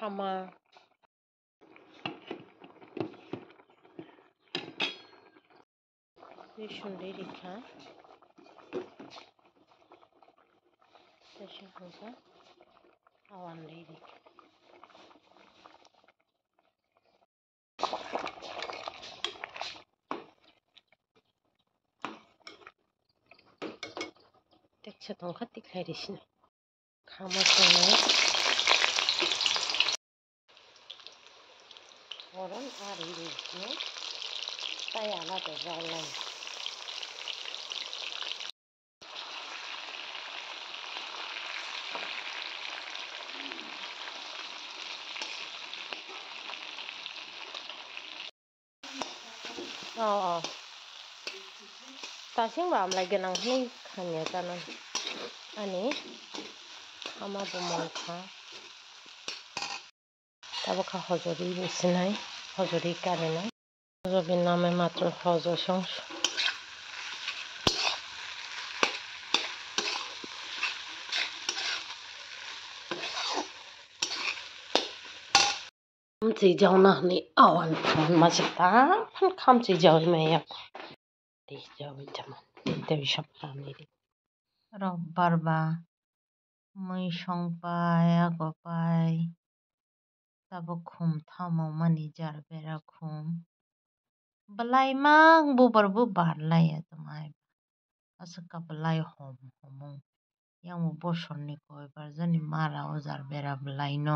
खामा सुन्दै रेखा session होगा आवान रेखा teksa tongkat dikhai risini खामा संनाय अरन आरि रेखा ताय आलादा जालाय tasing ba amlai genang hei khanya tanan ani khama bomong kha tabo kha hojori besinai hojori karenai hojori name matro hojo song kamchi jauna ni awan phon masita phan kamchi jawi maya di jawi jaman dewi shapani robbar ba mui songpai agopai tabo khum thamo mani jar bera khum balai mang bubar bu barlai atumai asaka balai homong yang mo bosor ni koi barjani mara ojar bera balai no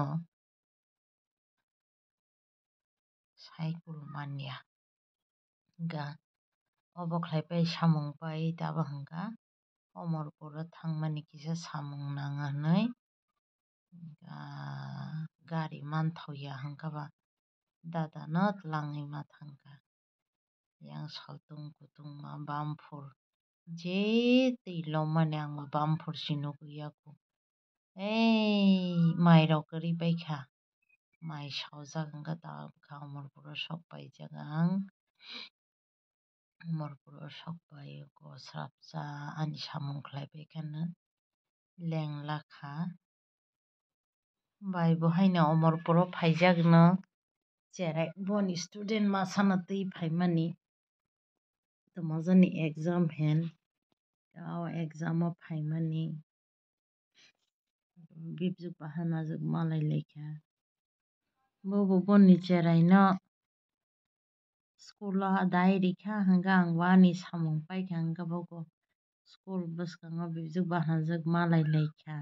saikul mania ga obok lai pai samung pai tabo hangka omorpuro thangmani kisa samung nanga nai gari manthoya hangka ba dada no tlangai ma thangka yang saltung kutung ma bamphur je tui lomani ang ma bamphur sinuku yaku mai rok ri baikha mai saujak hangka tabkha omorpuro sok paijagang omorpuro sok pai ko srapcha ani samung khlai baikha lengla kha bai bo haino omorpuro phaijak no cherai boni student masana tui phaimani tomojani exam hen exam o phaimani bibjuk bahanajuk malai lekha bobo boni cherai no school o dai rikha hangka ang wani samung paikha hangka bogo school bwskango bibjuk bahanajak malai lekha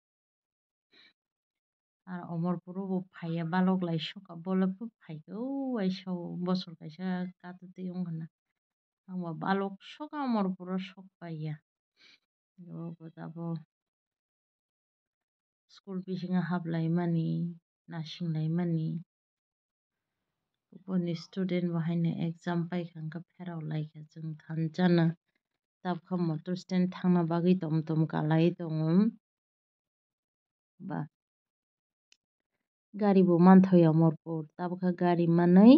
ar omorpuro bo phaiya baloklai soka bolabo phaigo waisa bosor kaisa katutui ongkha angbo balok soka omorpuro sok paiya tabo school bisingo haplaimani nasinlaimani boni student bo haino exam paikha hangka pheraw laikha chwng thangjana tabkha motor stand thangna bagui tom tom kalai tongo ba gari bo manthoya omorpur tabokha gari manui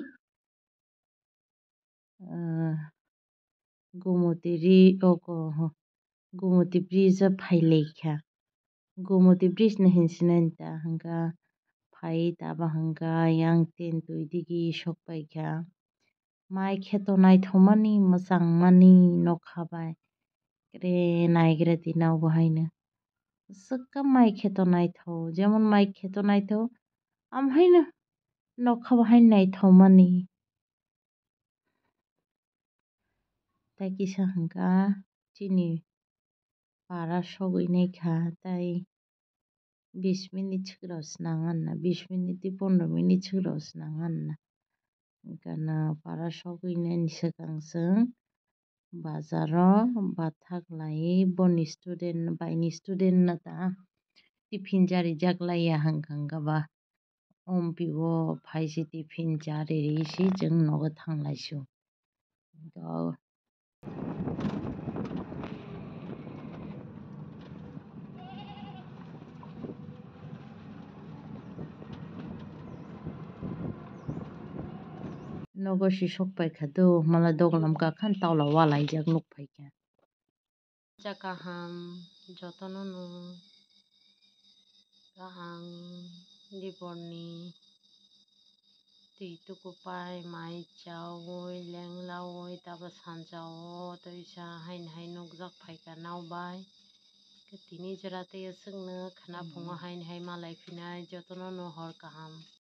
Gomoti bridge o phailekha Gomoti bridge no hinsinani ta hangka phai tabo hangka yang ten tui digi sok paikha mai kheto naithokmani mwchangmani nokha bai kre naigra tinaw bo haino kwchikka mai kheto naithok jemon mai kheto naithok amhaino nokha bo haino naithokmani tei kisa hangka chini para sogui naikha tei 20 minute swkra swnamnani na 20 minute 15 minute swkra swnamnani na gana para sogui nani swkang chwng bazar o bathaklai boni student baini student no ta tiffin charijak hangka ba ompio phaisi tiffin chariri chwng nogo thanglaisu nogo si sok paikha do mala doglam kakhan tawla walaijak nukpaikha kaham jotono no kaham. diporni tui tukupai mai chawui lenglawui tabo sanjao toisa haini hai nugjak paika naubai tini jora tei aswkno khana pungyo haini hai malai phinai jotono no hor kaham.